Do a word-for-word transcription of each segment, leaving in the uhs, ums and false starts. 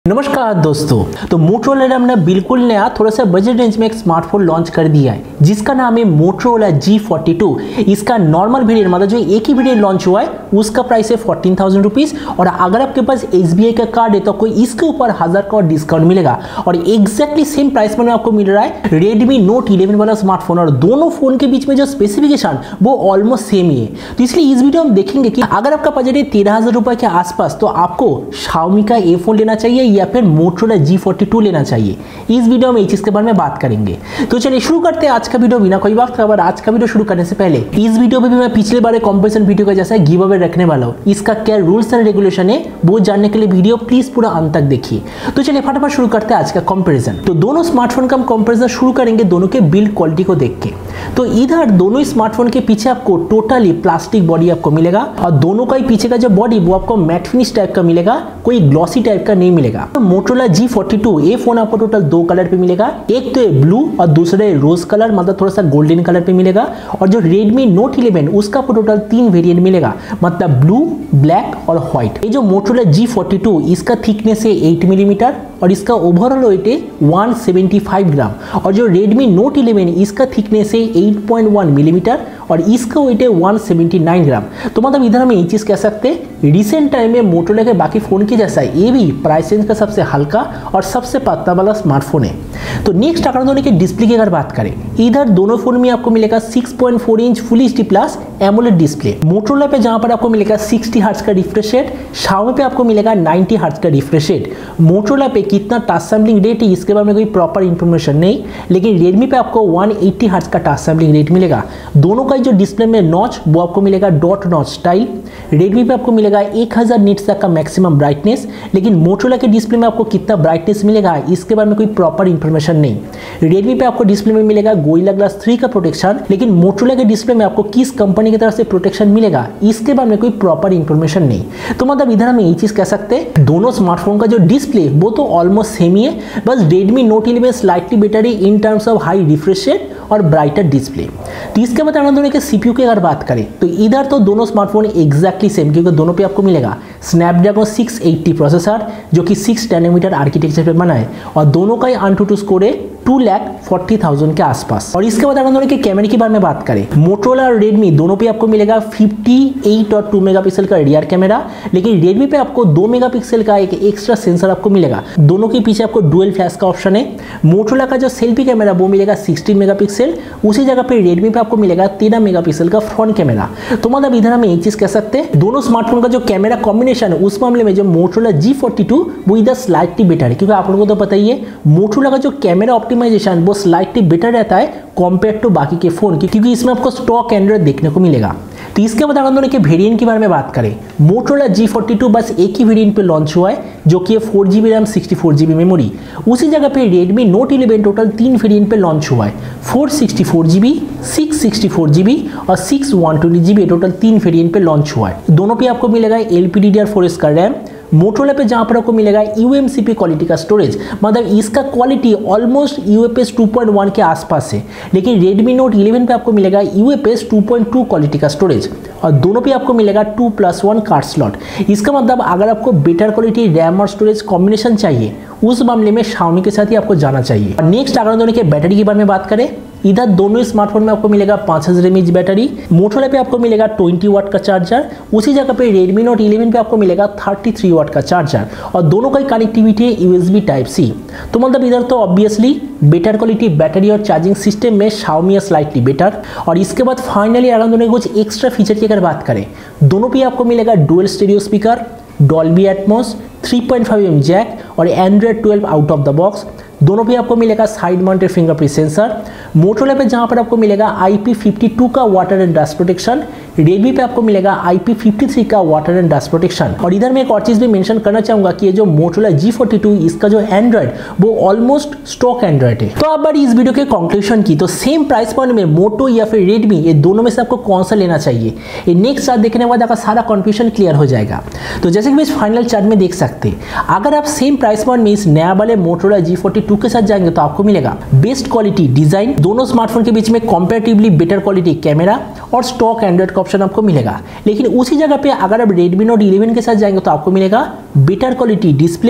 नमस्कार दोस्तों, तो मोटोरोला ने अपना बिल्कुल नया थोड़ा सा बजट रेंज में एक स्मार्टफोन लॉन्च कर दिया है जिसका नाम है मोटोरोला जी फोर्टी टू। इसका नॉर्मल वेरिएंट मतलब जो एक ही वेरिएंट लॉन्च हुआ है उसका प्राइस है फोर्टीन थाउजेंड रुपीज और अगर आपके पास एस बी आई का कार्ड है तो आपको इसके ऊपर हजार का डिस्काउंट मिलेगा और एक्जैक्टली सेम प्राइस में आपको मिल रहा है रेडमी नोट इलेवन वाला स्मार्टफोन और दोनों फोन के बीच में जो स्पेसिफिकेशन वो ऑलमोस्ट सेम ही है। तो इसलिए इस वीडियो में देखेंगे कि अगर आपका बजट है तेरह हजार रुपए के आसपास तो आपको शाओमी का ए फोन लेना चाहिए या फिर मोटोरोला जी फोर्टी टू लेना चाहिए। इस वीडियो में इस चीज के बारे में बात करेंगे। तो चलिए शुरू करते हैं आज का वीडियो बिना कोई वक्त खबर। आज का वीडियो शुरू करने से पहले इस वीडियो में भी मैं पिछले बार कंपैरिजन वीडियो का जैसा गिव अवे रखने वाला हूं। इसका क्या रूल्स एंड रेगुलेशन है वो जानने के लिए वीडियो प्लीज पूरा अंत तक देखिए। तो चलिए फटाफट शुरू करते हैं आज का कंपैरिजन। तो दोनों स्मार्टफोन का हम कंपैरिजन शुरू करेंगे दोनों के बिल्ड क्वालिटी को देख के। तो इधर दोनों स्मार्टफोन के पीछे आपको टोटली प्लास्टिक बॉडी आपको मिलेगा और दोनों का ही पीछे का जो बॉडी वो आपको मैट फिनिश टाइप का मिलेगा, कोई ग्लॉसी टाइप का नहीं मिलेगा। तो मोटोरोला जी फोर्टी टू ये फोन आपको टोटल दो कलर पे मिलेगा, एक तो ब्लू और दूसरे रोज कलर मतलब थोड़ा सा गोल्डन कलर पे मिलेगा। और जो रेडमी नोट इलेवन उसका आपको टोटल तीन वेरिएंट मिलेगा मतलब ब्लू, ब्लैक और व्हाइट। ये जो मोटोरोला जी फोर्टी टू इसका थिकनेस है एट मिलीमीटर और इसका ओवरऑल वेट है वन सेवेंटी फाइव ग्राम और जो रेडमी नोट इलेवन इसका थिकनेस है एट पॉइंट वन मिलीमीटर और इसका वेट है वन सेवेंटी नाइन ग्राम। तो मतलब इधर हम ये चीज कह सकते हैं रिसेंट टाइम में मोटोरोला के बाकी फोन के जैसा ये भी प्राइस रेंज का सबसे हल्का और सबसे पतला वाला स्मार्टफोन है। तो नेक्स्ट अगर दोनों के डिस्प्ले की अगर बात करें, इधर दोनों फोन में आपको मिलेगा six point four inch full HD plus AMOLED display. Motorola पे जहां पर आपको मिलेगा सिक्सटी हर्ट्ज का रिफ्रेश रेट, शाओमी पे आपको मिलेगा नाइंटी हर्ट्ज का रिफ्रेश रेट। मोटोरोला पे कितना टच सैंपलिंग रेट है इसके बारे में कोई प्रॉपर इंफॉर्मेशन नहीं, लेकिन रेडमी पे आपको वन एटी हर्ट्ज का टच सैंपलिंग रेट मिलेगा। दोनों का जो डिस्प्ले में नॉच वो आपको मिलेगा डॉट नॉच स्टाइल। रेडमी पे आपको मिलेगा एक हजार निट्स तक का मैक्सिमम ब्राइटनेस, लेकिन मोटोरोला के डिस्प्ले में आपको कितना ब्राइटनेस मिलेगा इसके बारे में कोई प्रॉपर इंफॉर्मेशन नहीं। रेडमी पे आपको डिस्प्ले में मिलेगा गोरिल्ला ग्लास थ्री का प्रोटेक्शन, लेकिन मोटोरोला के डिस्प्ले में आपको किस कंपनी की तरफ से प्रोटेक्शन मिलेगा इसके बारे में कोई प्रॉपर इंफॉर्मेशन नहीं। तो मतलब इधर हम ये चीज कह सकते हैं दोनों स्मार्टफोन का जो डिस्प्ले वो तो ऑलमोस्ट सेम ही है, बस Redmi Note eleven slightly better है in terms of high refresh rate और ब्राइटर डिस्प्ले। तो इसके बाद अगर दोनों के सीपीयू की अगर बात करें तो इधर तो दोनों स्मार्टफोन एग्जैक्टली सेम, क्योंकि दोनों पे आपको मिलेगा स्नैपड्रैगन सिक्स एटी प्रोसेसर जो कि सिक्स नैनोमीटर आर्किटेक्चर पे बना है और दोनों का ही AnTuTu स्कोर है टू लैख फोर्टी थाउजेंड के आसपास। और इसके बाद अगर दोनों के कैमरे के बारे में बात करें, मोटोरोला और रेडमी दोनों पे आपको मिलेगा फिफ्टी एट और टू मेगापिक्सल का रियर कैमरा, लेकिन रेडमी पे आपको टू मेगापिक्सल का एक एक्स्ट्रा सेंसर आपको मिलेगा। दोनों के पीछे आपको डुअल फ्लैश का ऑप्शन है। मोटोरोला का जो सेल्फी कैमरा वो मिलेगा सिक्सटीन मेगापिक्सल, उसी जगह पे रेडमी पे आपको मिलेगा तेरह मेगापिक्सल का फ्रंट कैमरा। तो मतलब इधर हम एक चीज कह सकते हैं दोनों स्मार्टफोन का जो कैमरा कॉम्बिनेशन है उस मामले में जो मोटोरोला जी फोर्टी टू वो इधर स्लाइटली बेटर है, क्योंकि आप लोगों को तो पता ही है मोटोरोला का जो कैमरा ऑप्टिमाइजेशन वो स्लाइटली बेटर रहता है कंपेयर टू बाकी के फोन की, क्योंकि इसमें आपको स्टॉक एंड्रॉइड देखने को मिलेगा। तो इसके बाद अगर दोनों के वेरिएंट के बारे में बात करें, मोटोरोला जी फोर्टी टू बस एक ही वेरिएंट पे लॉन्च हुआ है जो कि four GB RAM sixty four GB memory. उसी जगह पे रेडमी नोट इलेवन टोटल तीन वेरिएंट पे लॉन्च हुआ है, four sixty four GB, six sixty four GB और six one twenty GB total तीन वेरिएंट पे लॉन्च हुआ है। दोनों पे आपको मिलेगा L P D D R four का रैम। मोटोरोला पे जहां पर आपको मिलेगा U M C P quality का स्टोरेज, मतलब इसका quality almost U F S two point one के आसपास है, लेकिन रेडमी नोट इलेवन पे आपको मिलेगा U F S two point two quality का स्टोरेज और दोनों पे आपको मिलेगा two plus one card slot. इसका मतलब अगर आपको बेटर क्वालिटी रैम और स्टोरेज कॉम्बिनेशन चाहिए उस मामले में शाओमी के साथ ही आपको जाना चाहिए। और नेक्स्ट अगर दोनों के बैटरी के बारे में बात करें, इधर दोनों स्मार्टफोन में आपको मिलेगा पाँच हजार एम एच बैटरी। मोटोरोला पे आपको मिलेगा ट्वेंटी वाट का चार्जर, उसी जगह पे रेडमी नोट इलेवन पे आपको मिलेगा थर्टी थ्री वाट का चार्जर और दोनों का कनेक्टिविटी है यूएसबी टाइप सी। तो मतलब इधर तो ऑब्वियसली बेटर क्वालिटी बैटरी और चार्जिंग सिस्टम में शाओमी स्लाइटली बेटर। और इसके बाद फाइनली अगर दोनों कुछ एक्स्ट्रा फीचर की अगर बात करें, दोनों पे आपको मिलेगा dual stereo speaker, Dolby Atmos, three point five M jack और Android twelve out of the box. दोनों पे आपको मिलेगा side mounted fingerprint sensor. Motorola पे जहां पर आपको मिलेगा आई पी फिफ्टी टू का water and dust protection, Redmi पे आपको मिलेगा आई पी फिफ्टी थ्री का वाटर एंड डस्ट प्रोटेक्शन। और इधर मैं एक और चीज भी मेंशन करना चाहूंगा कि ये जो मोटोरोला जी फोर्टी टू इसका जो एंड्रॉइड वो ऑलमोस्ट स्टॉक एंड्रॉइड है। तो अब बारी इस वीडियो के कंक्लूजन की, तो सेम प्राइस पॉइंट में मोटो या फिर रेडमी ये दोनों में से आपको कौन सा लेना चाहिए, ये नेक्स्ट चार्ट देखने के बाद आपका सारा कंफ्यूजन क्लियर हो जाएगा। तो जैसे कि इस फाइनल चार्ट में देख सकते हैं, अगर आप सेम प्राइस पॉइंट में इस नया वाले मोटोरोला जी फोर्टी टू के साथ जाएंगे तो आपको मिलेगा बेस्ट क्वालिटी डिजाइन, दोनों स्मार्टफोन के बीच में कंपैरेटिवली बेटर क्वालिटी कैमरा और स्टॉक एंड्रॉइड का ऑप्शन आपको मिलेगा। लेकिन उसी जगह पे अगर आप रेडमी नोट इलेवन के साथ जाएंगे तो आपको मिलेगा better quality display,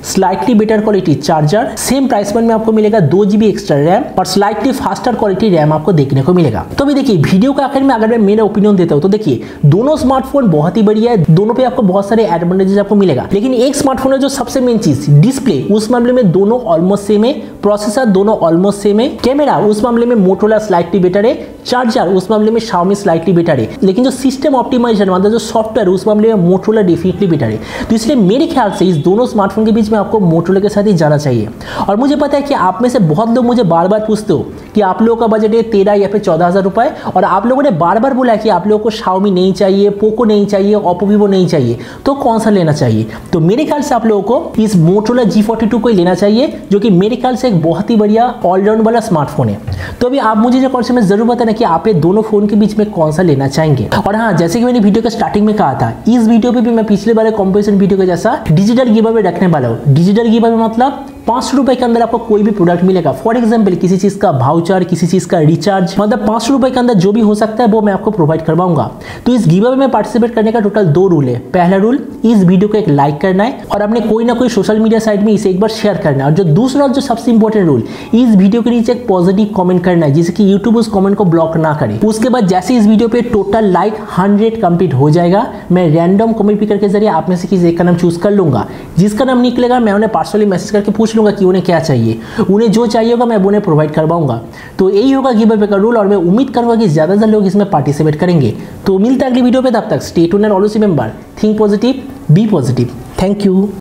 slightly better quality charger, same price में आपको मिलेगा दो जीबी एक्स्ट्रा रैम और स्लाइटली फास्टर क्वालिटी रैम आपको देखने को मिलेगा। तो भी देखिए वीडियो के आखिर में अगर मैं मेरा ओपिनियन देता हूँ तो देखिए दोनों स्मार्टफोन बहुत ही बढ़िया है, दोनों पे आपको बहुत सारे एडवांटेजेस आपको मिलेगा। लेकिन एक स्मार्टफोन है जो सबसे मेन चीज डिस्प्ले, उस मामले में दोनों ऑलमोस्ट सेम है, प्रोसेसर दोनों ऑलमोस्ट सेम है, कैमरा उस मामले में मोटोरोला स्लाइटली बेटर है, चार्जर उस मामले में Xiaomi स्लाइटली बेटर है, लेकिन जो सिस्टम ऑप्टिमाइजेशन मतलब जो सॉफ्टवेयर उस मामले में मोटोरोला डेफिनेटली बेटर है। तो इसलिए मेरे ख्याल से इस दोनों स्मार्टफोन के बीच में आपको मोटोरोला के साथ ही जाना चाहिए। और मुझे पता है कि आप में से बहुत लोग मुझे बार बार पूछते हो कि आप लोगों का बजट है तेरह या फिर चौदह हजार रुपए और आप लोगों ने बार बार बोला कि आप लोगों को Xiaomi नहीं चाहिए, पोको नहीं चाहिए, ओप्पो वीवो नहीं चाहिए, तो कौन सा लेना चाहिए? तो मेरे ख्याल से आप लोगों को इस मोटोरोला जी फोर्टी टू को ही लेना चाहिए, जो कि मेरे ख्याल से एक बहुत ही बढ़िया ऑलराउंड वाला स्मार्टफोन है। तो अभी आप मुझे जो कॉन्सेप्ट में जरूर बताना कि आप ये दोनों फोन के बीच में कौन सा लेना चाहेंगे। और हाँ, जैसे कि मैंने वीडियो के स्टार्टिंग में कहा था, इस वीडियो पे भी मैं पिछले बार कंपैरिजन वीडियो के जैसा डिजिटल गिव अवे रखने वाला हूँ। डिजिटल गिव अवे मतलब पांच सौ रुपए के अंदर आपको कोई भी प्रोडक्ट मिलेगा। फॉर एग्जाम्पल किसी चीज का वाउचर, किसी चीज का रिचार्ज, मतलब पांच सौ रुपए के अंदर जो भी हो सकता है वो मैं आपको प्रोवाइड करवाऊंगा। तो इस गिव अवे में पार्टिसिपेट करने का टोटल दो रूल है। पहला रूल, इस वीडियो को एक लाइक करना है और अपने कोई ना कोई सोशल मीडिया साइट में इसे एक बार शेयर करना है। और जो दूसरा जो सबसे इंपॉर्टेंट रूल, इस वीडियो के नीचे एक पॉजिटिव कमेंट करना है जिससे कि यूट्यूब उस कमेंट को ब्लॉक ना करे। उसके बाद जैसे इस वीडियो पे टोटल लाइक हंड्रेड कंप्लीट हो जाएगा, मैं रैंडम कमेंट पिकर के जरिए आप में से किसी एक का नाम चूज कर लूंगा। जिसका नाम निकलेगा मैं उन्हें पर्सनली मैसेज करके पूछ लूंगा कि उन्हें क्या चाहिए, उन्हें जो चाहिए होगा मैं उन्हें प्रोवाइड करवाऊंगा। तो यही होगा गिव अवे का रूल और मैं उम्मीद करूंगा कि ज्यादा से ज्यादा लोग इसमें पार्टिसिपेट करेंगे। तो मिलता है अगली वीडियो पे, तब तक stay tuned and always remember, think positive, be positive. Thank you.